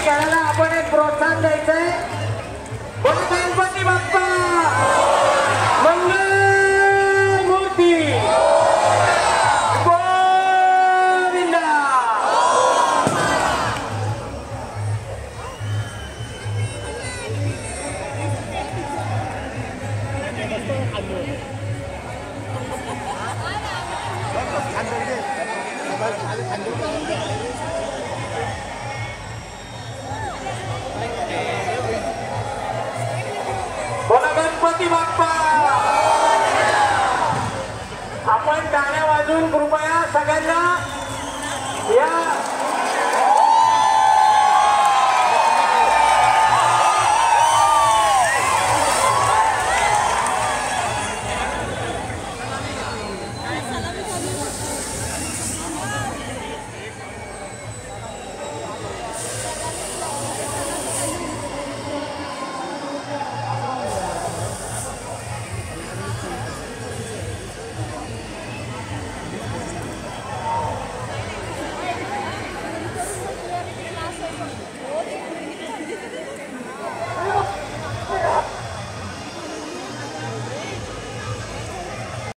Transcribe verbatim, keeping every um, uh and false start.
खेळाला आपण एक प्रोत्साहन द्यायचंय. बोल गणपती बाप्पा मंगल मूर्ती गोविंदा. बोला गणपती बाप्पा. आपण टाळ्या वाजवून कृपया सगळ्यांना या